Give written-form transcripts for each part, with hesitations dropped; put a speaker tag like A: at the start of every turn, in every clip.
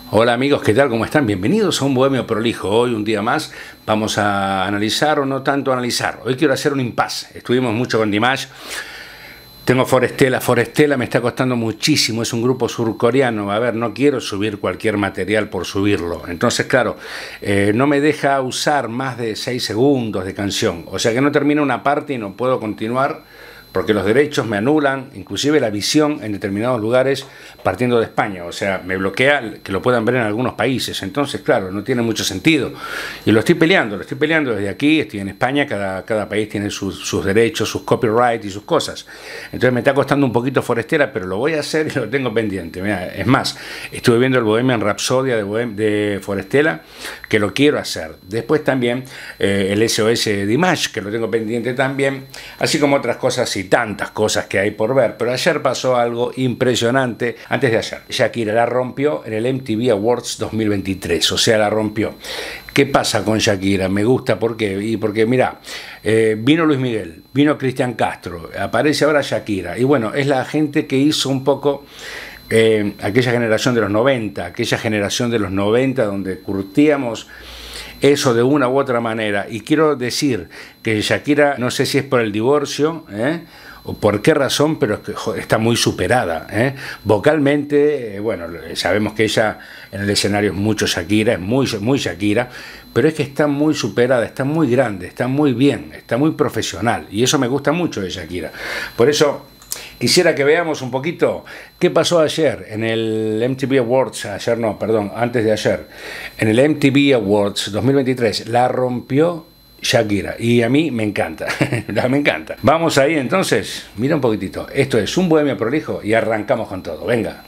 A: Hola amigos, ¿qué tal? ¿Cómo están? Bienvenidos a un Bohemio Prolijo. Hoy, un día más, vamos a analizar o no tanto analizar. Hoy quiero hacer un impasse. Estuvimos mucho con Dimash. Tengo Forestella. Forestella me está costando muchísimo. Es un grupo surcoreano. A ver, no quiero subir cualquier material por subirlo. Entonces, claro, no me deja usar más de 6 segundos de canción. O sea que no termina una parte y no puedo continuar porque los derechos me anulan, inclusive la visión en determinados lugares partiendo de España, o sea, me bloquea que lo puedan ver en algunos países. Entonces, claro, no tiene mucho sentido. Y lo estoy peleando desde aquí, estoy en España, cada país tiene sus derechos, sus copyright y sus cosas. Entonces me está costando un poquito Forestella, pero lo voy a hacer y lo tengo pendiente. Mirá, es más, estuve viendo el Bohemian Rhapsody de Forestella, que lo quiero hacer. Después también el SOS de Dimash, que lo tengo pendiente también, así como otras cosas y tantas cosas que hay por ver. Pero ayer pasó algo impresionante. Antes de ayer, Shakira la rompió en el MTV Awards 2023, o sea, la rompió. ¿Qué pasa con Shakira? Me gusta, ¿por qué? Y porque, mirá, vino Luis Miguel, vino Cristian Castro, aparece ahora Shakira, y bueno, es la gente que hizo un poco aquella generación de los 90, donde curtíamos eso de una u otra manera. Y quiero decir que Shakira, no sé si es por el divorcio, o por qué razón, pero es que está muy superada, vocalmente. Bueno, sabemos que ella en el escenario es mucho Shakira, es muy Shakira, pero es que está muy superada, está muy grande, está muy bien, está muy profesional, y eso me gusta mucho de Shakira. Por eso quisiera que veamos un poquito qué pasó ayer en el MTV Awards, antes de ayer, en el MTV Awards 2023, la rompió Shakira, y a mí me encanta, me encanta. Vamos ahí entonces, mira un poquitito, esto es un Bohemio Prolijo y arrancamos con todo, venga.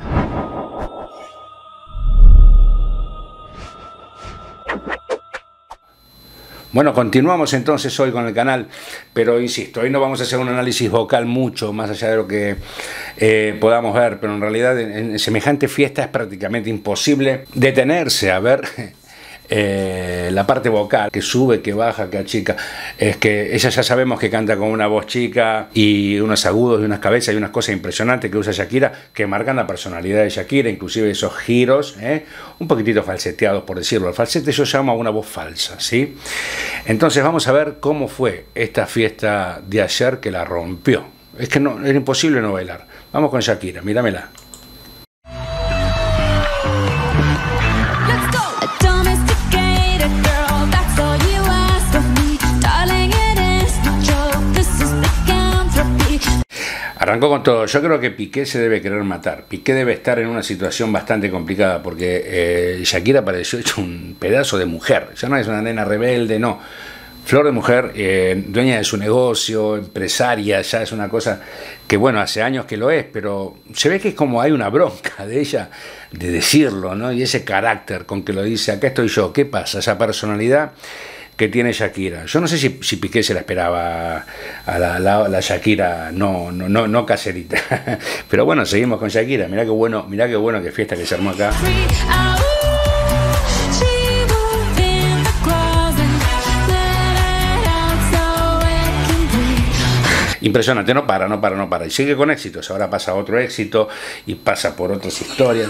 A: Bueno, continuamos entonces hoy con el canal, pero insisto, hoy no vamos a hacer un análisis vocal mucho más allá de lo que podamos ver, pero en realidad en semejante fiesta es prácticamente imposible detenerse a ver la parte vocal, que sube, que baja, que achica. Es que ella ya sabemos que canta con una voz chica y unos agudos y unas cabezas y unas cosas impresionantes que usa Shakira, que marcan la personalidad de Shakira, inclusive esos giros, un poquitito falseteados, por decirlo. El falsete yo llamo a una voz falsa, ¿sí? Entonces vamos a ver cómo fue esta fiesta de ayer que la rompió. Es que no, era imposible no bailar. Vamos con Shakira, míramela. Arrancó con todo. Yo creo que Piqué se debe querer matar. Piqué debe estar en una situación bastante complicada porque Shakira pareció hecho un pedazo de mujer. Ya no es una nena rebelde, no. Flor de mujer, dueña de su negocio, empresaria, ya es una cosa que, bueno, hace años que lo es, pero se ve que es como hay una bronca de ella de decirlo, ¿no? Y ese carácter con que lo dice, acá estoy yo, ¿qué pasa? Esa personalidad que tiene Shakira. Yo no sé si Piqué se la esperaba a la Shakira no caserita. Pero bueno, seguimos con Shakira. Mirá qué bueno qué fiesta que se armó acá. Impresionante, no para. Y sigue con éxitos. Ahora pasa otro éxito y pasa por otras historias.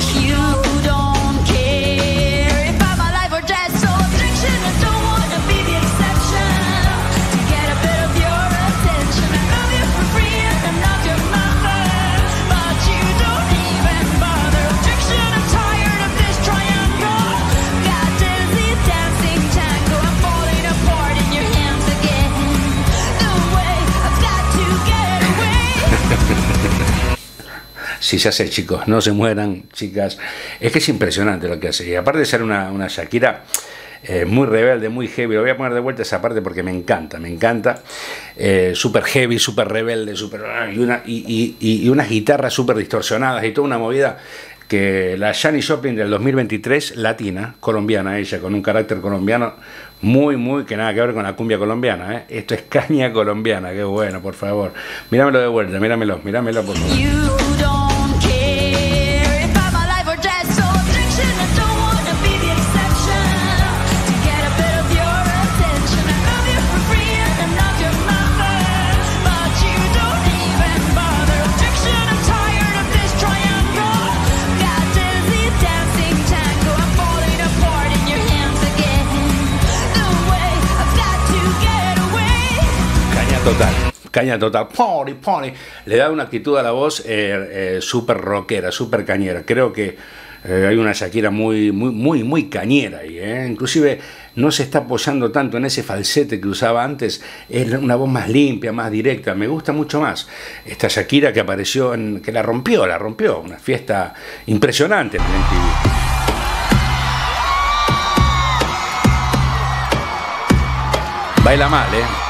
A: Sí, ya sé, chicos, no se mueran, chicas. Es que es impresionante lo que hace. Y aparte de ser una Shakira muy rebelde, muy heavy, lo voy a poner de vuelta esa parte porque me encanta. Súper heavy, súper rebelde, y unas guitarras súper distorsionadas y toda una movida que la Janis Joplin del 2023, latina, colombiana, ella con un carácter colombiano muy, que nada que ver con la cumbia colombiana, Esto es caña colombiana, qué bueno, por favor. Míramelo de vuelta, míramelo, por favor.
B: Dancing
A: total. Caña total, pony, pony. Le da una actitud a la voz súper rockera, súper cañera. Creo que hay una Shakira muy cañera ahí, inclusive no se está apoyando tanto en ese falsete que usaba antes, es una voz más limpia, más directa, me gusta mucho más esta Shakira que apareció, que la rompió, una fiesta impresionante en el MTV. Baila mal,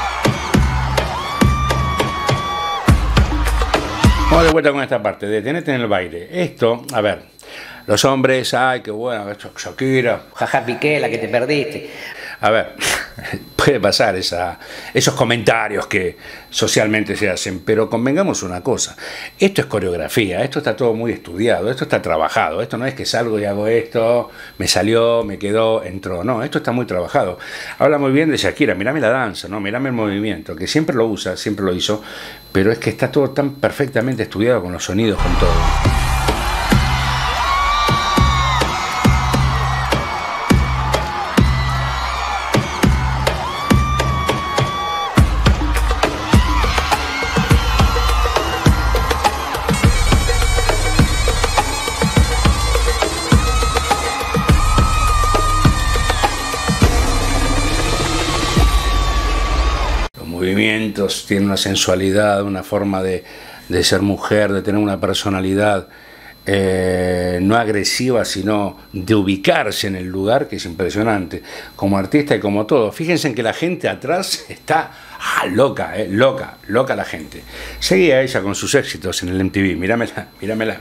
A: Vamos de vuelta con esta parte, detenete en el baile. Esto, a ver, los hombres, ay, qué bueno, Shakira.
B: Jaja, Piqué, la que te perdiste.
A: A ver, puede pasar esos comentarios que socialmente se hacen, pero convengamos una cosa, esto es coreografía, esto está todo muy estudiado, esto está trabajado, esto no es que salgo y hago esto, me salió, me quedó, entró, no, esto está muy trabajado. Habla muy bien de Shakira, mirame la danza, ¿no? Mirame el movimiento, que siempre lo usa, siempre lo hizo, pero es que está todo tan perfectamente estudiado con los sonidos, con todo. Movimientos, tiene una sensualidad, una forma de ser mujer, de tener una personalidad no agresiva, sino de ubicarse en el lugar, que es impresionante, como artista y como todo. Fíjense en que la gente atrás está loca, loca la gente. Seguía ella con sus éxitos en el MTV, míramela.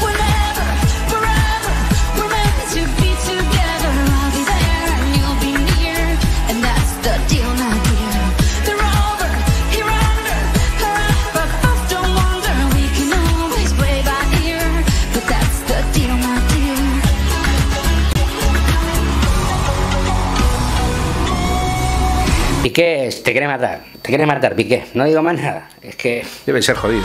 B: Piqué, te quieres matar, Piqué, no digo más nada, es que...
A: Debe ser jodido,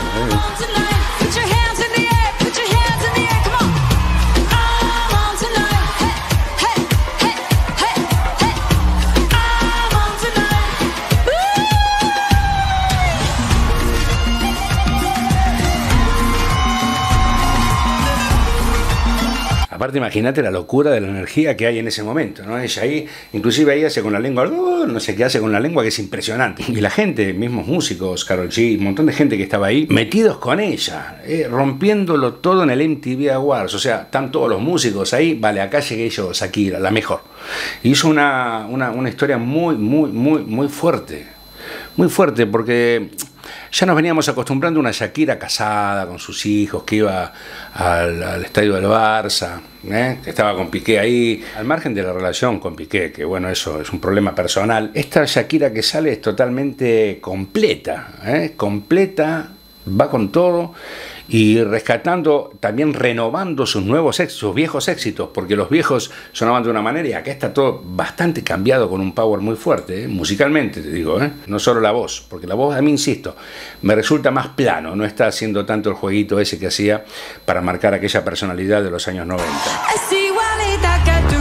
A: Aparte, imagínate la locura de la energía que hay en ese momento, ¿no? Ella ahí, inclusive ahí hace con la lengua, no sé qué hace con la lengua, que es impresionante. Y la gente, mismos músicos, Karol G, un montón de gente que estaba ahí, metidos con ella, rompiéndolo todo en el MTV Awards. O sea, están todos los músicos ahí, vale, acá llegué yo, Shakira, la mejor. Y hizo una historia muy fuerte. Muy fuerte, porque ya nos veníamos acostumbrando a una Shakira casada con sus hijos, que iba al estadio del Barça, que estaba con Piqué ahí, al margen de la relación con Piqué, que bueno, eso es un problema personal. Esta Shakira que sale es totalmente completa, completa, va con todo y rescatando, también renovando sus viejos éxitos, porque los viejos sonaban de una manera y acá está todo bastante cambiado con un power muy fuerte, musicalmente te digo, no solo la voz, porque la voz, a mí insisto, me resulta más plano, no está haciendo tanto el jueguito ese que hacía para marcar aquella personalidad de los años 90.
C: Es igualita que tú.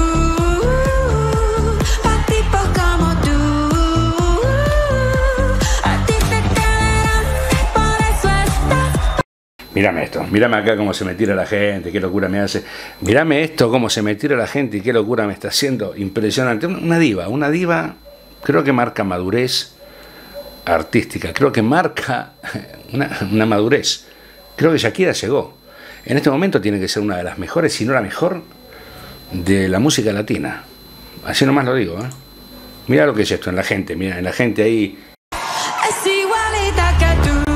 A: Mírame esto, mírame acá cómo se me tira la gente, qué locura me hace. Mírame esto, cómo se me tira la gente y qué locura me está haciendo. Impresionante. Una diva, creo que marca madurez artística, creo que marca una madurez. Creo que Shakira llegó. En este momento tiene que ser una de las mejores, si no la mejor, de la música latina. Así nomás lo digo, Mira lo que es esto en la gente, mira, en la gente ahí.
C: Es igualita que tú.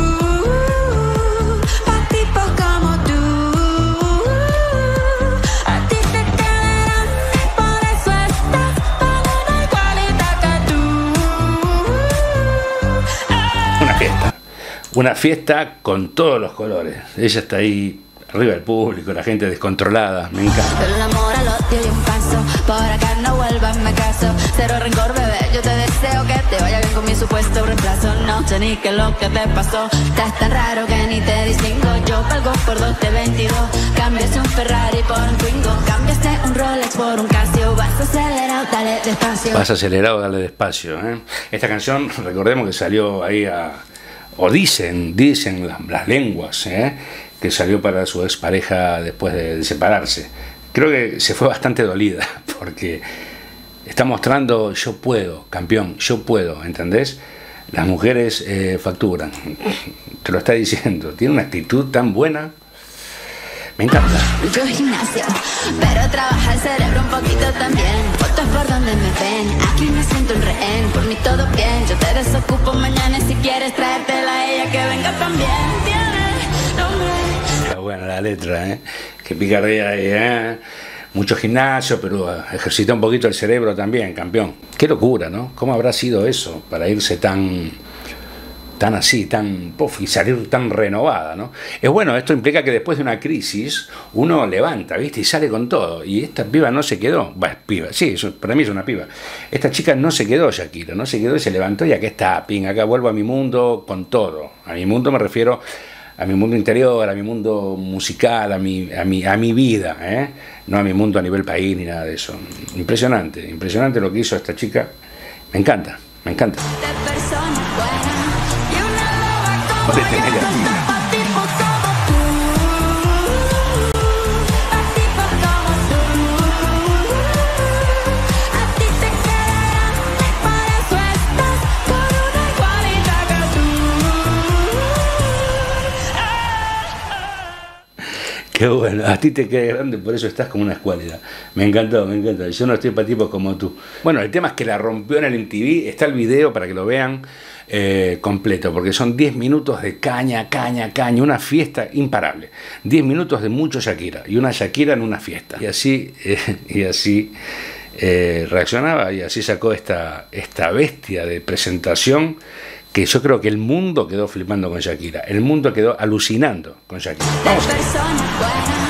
A: Una fiesta con todos los colores. Ella está ahí, arriba del público, la gente descontrolada, me encanta.
C: El amor al odio y un paso, por acá no vuelvas, me caso. Cero rencor, bebé, yo te deseo que te vaya bien con mi supuesto reemplazo. No sé ni qué es lo que te pasó, estás tan raro que ni te distingo. Yo valgo por 2 de 22, cambiaste un Ferrari por un Twingo, cambiaste un Rolex por un Casio. Vas acelerado, dale despacio.
A: Vas acelerado, dale despacio. Esta canción, recordemos que salió ahí o dicen las lenguas, que salió para su expareja después de separarse. Creo que se fue bastante dolida, porque está mostrando yo puedo, campeón, yo puedo, ¿entendés? Las mujeres facturan, te lo está diciendo, tiene una actitud tan buena. Me encanta.
C: Mucho gimnasio, pero trabaja el cerebro un poquito también. Fotos por donde me ven, aquí me siento un rehén. Por mí todo bien, yo te desocupo mañana y si quieres traértela a ella que venga también. Tiene nombre.
A: Está buena la letra, que picardía ahí, Mucho gimnasio, pero ejercita un poquito el cerebro también, campeón. Qué locura, ¿no? ¿Cómo habrá sido eso para irse tan así, y salir tan renovada, ¿no? Es bueno, esto implica que después de una crisis uno levanta, ¿viste? Y sale con todo. Y esta piba no se quedó. Bueno, piba, sí, para mí es una piba. Esta chica no se quedó, Shakira, no se quedó y se levantó y aquí está, acá vuelvo a mi mundo con todo. A mi mundo me refiero a mi mundo interior, a mi mundo musical, a mi vida, no a mi mundo a nivel país ni nada de eso. Impresionante lo que hizo esta chica. Me encanta. Qué bueno, a ti te queda grande, por eso estás como una escuálida. Me encantó. Yo no estoy para tipos como tú. Bueno, el tema es que la rompió en el MTV. Está el video para que lo vean completo, porque son 10 minutos de caña, una fiesta imparable. 10 minutos de mucho Shakira y una Shakira en una fiesta. Y así reaccionaba y así sacó esta bestia de presentación. Que yo creo que el mundo quedó flipando con Shakira, el mundo quedó alucinando con Shakira. Vamos a ver.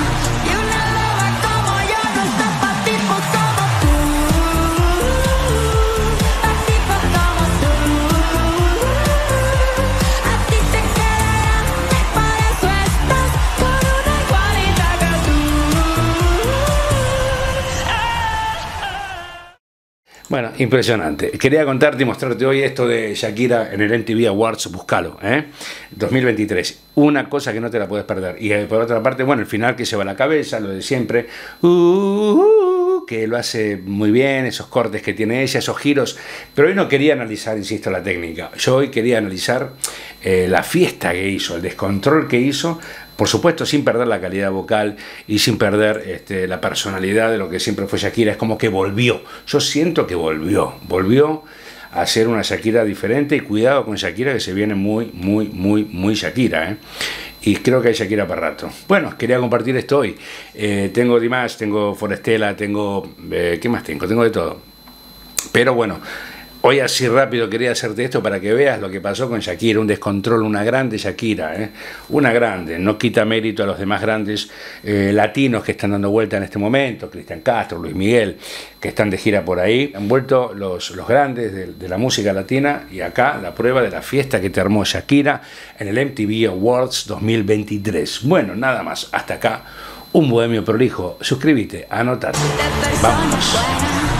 A: Bueno, impresionante. Quería contarte y mostrarte hoy esto de Shakira en el MTV Awards, búscalo, 2023. Una cosa que no te la puedes perder. Y por otra parte, bueno, el final que lleva la cabeza, lo de siempre, que lo hace muy bien, esos cortes que tiene ella, esos giros. Pero hoy no quería analizar, insisto, la técnica. Yo hoy quería analizar la fiesta que hizo, el descontrol que hizo. Por supuesto, sin perder la calidad vocal y sin perder la personalidad de lo que siempre fue Shakira. Es como que volvió. Yo siento que volvió a ser una Shakira diferente. Y cuidado con Shakira, que se viene muy Shakira, Y creo que hay Shakira para rato. Bueno, quería compartir esto hoy. Tengo Dimash, tengo Forestella, tengo... ¿qué más tengo? Tengo de todo. Pero bueno... Hoy así rápido quería hacerte esto para que veas lo que pasó con Shakira, un descontrol, una grande Shakira, una grande, no quita mérito a los demás grandes latinos que están dando vuelta en este momento, Cristian Castro, Luis Miguel, que están de gira por ahí, han vuelto los grandes de la música latina y acá la prueba de la fiesta que te armó Shakira en el MTV Awards 2023. Bueno, nada más, hasta acá, un bohemio prolijo, suscríbete, anotate, vámonos.